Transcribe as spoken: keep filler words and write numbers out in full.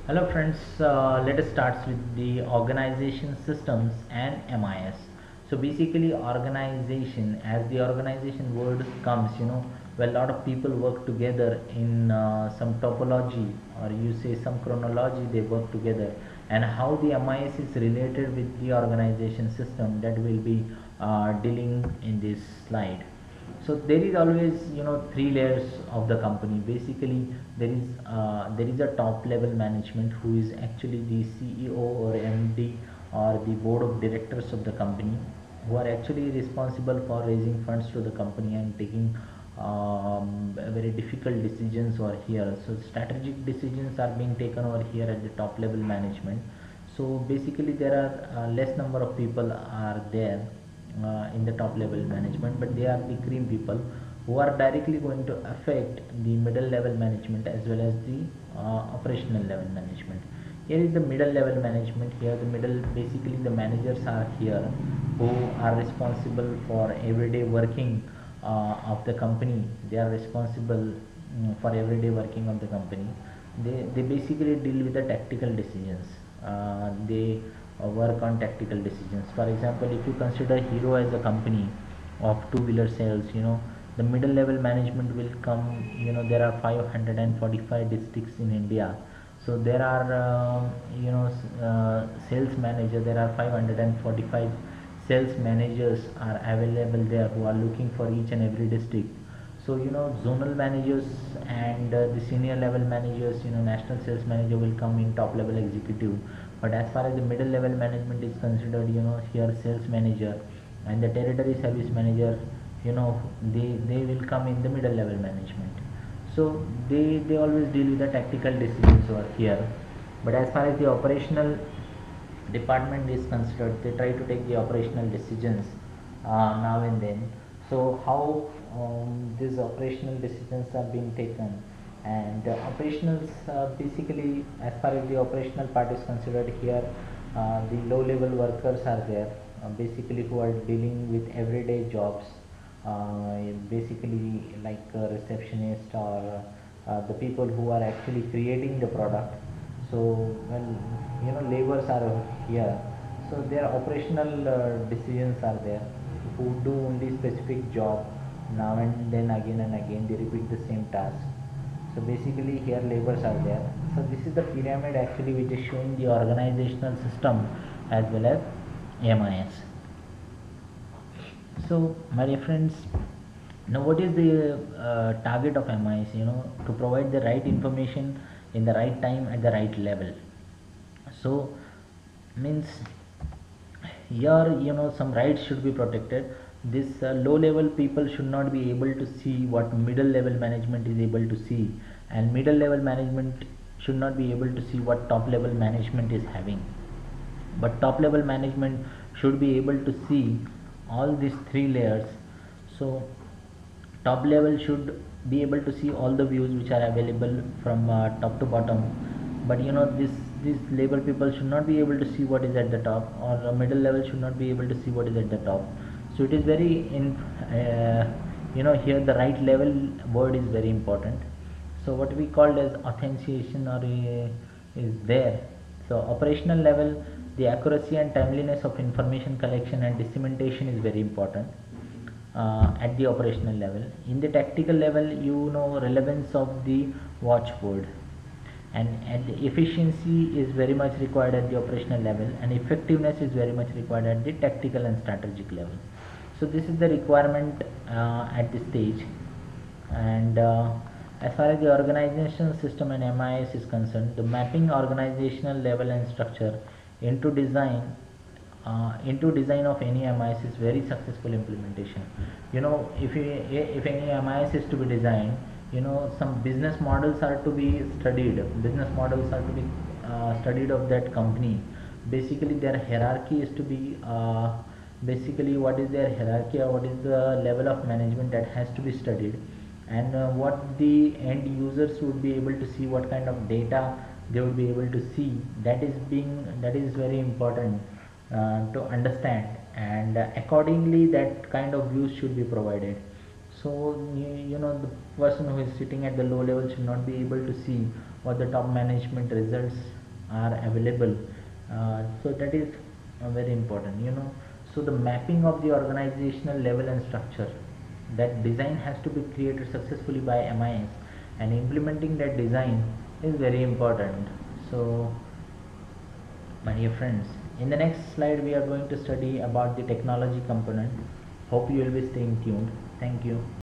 Hello friends, uh, let us start with the organization systems and M I S. So basically organization, as the organization word comes, you know, where a lot of people work together in uh, some topology, or you say some chronology, they work together, and how the M I S is related with the organization system, that will be uh, dealing in this slide. So there is always, you know, three layers of the company. Basically there is uh, there is a top level management who is actually the C E O or M D or the board of directors of the company, who are actually responsible for raising funds to the company and taking um, very difficult decisions over here. So strategic decisions are being taken over here at the top level management. So basically there are uh, less number of people are there uh, in the top level management, but they are the cream people who are directly going to affect the middle level management as well as the uh, operational level management. Here is the middle level management. Here the middle, basically the managers are here who are responsible for everyday working uh, of the company. They are responsible mm, for everyday working of the company. They, they basically deal with the tactical decisions. Uh, they uh, work on tactical decisions. For example, if you consider Hero as a company of two wheeler sales, you know, the middle level management will come. You know, there are five hundred forty-five districts in India. So there are uh, you know uh, sales manager, there are five hundred forty-five sales managers are available there who are looking for each and every district. So you know, zonal managers and uh, the senior level managers, you know, national sales manager will come in top level executive. But as far as the middle level management is considered, you know, here sales manager and the territory service manager, you know, they they will come in the middle level management. So they they always deal with the tactical decisions over here. But as far as the operational department is considered, they try to take the operational decisions uh, now and then. So how um, these operational decisions are being taken, and uh, operationals, uh, basically as far as the operational part is considered, here uh, the low level workers are there, uh, basically who are dealing with everyday jobs, uh, basically like a receptionist or uh, the people who are actually creating the product. So well, you know, laborers are here, so their operational uh, decisions are there, who do only specific job now and then, again and again they repeat the same task. So basically here laborers are there. So this is the pyramid actually which is showing the organizational system as well as M I S. So my dear friends, now what is the uh, target of M I S? You know, to provide the right information in the right time at the right level. So means here, you know, some rights should be protected. This uh, low level people should not be able to see what middle level management is able to see, and middle level management should not be able to see what top level management is having. But top level management should be able to see all these three layers. So top level should be able to see all the views which are available from uh, top to bottom. But you know, this these labor people should not be able to see what is at the top, or uh, middle level should not be able to see what is at the top. So it is very in uh, you know, here the right level word is very important. So what we called as authentication or uh, is there. So operational level, the accuracy and timeliness of information collection and dissemination is very important uh, at the operational level. In the tactical level, you know, relevance of the watchword, and, and the efficiency is very much required at the operational level, and effectiveness is very much required at the tactical and strategic level. So this is the requirement uh, at this stage. And uh, as far as the organizational system and M I S is concerned, the mapping organizational level and structure into design uh, into design of any M I S is very successful implementation. You know, if you, if any M I S is to be designed, you know, some business models are to be studied. Business models are to be uh, studied of that company. Basically, their hierarchy is to be uh, basically what is their hierarchy, or what is the level of management that has to be studied, and uh, what the end users would be able to see, what kind of data they would be able to see. That is being that is very important uh, to understand, and uh, accordingly that kind of views should be provided. So you, you know, the person who is sitting at the low level should not be able to see what the top management results are available. Uh, so that is uh, very important, you know. So the mapping of the organizational level and structure, that design has to be created successfully by M I S, and implementing that design is very important. So my dear friends, in the next slide we are going to study about the technology component. Hope you will be staying tuned. Thank you.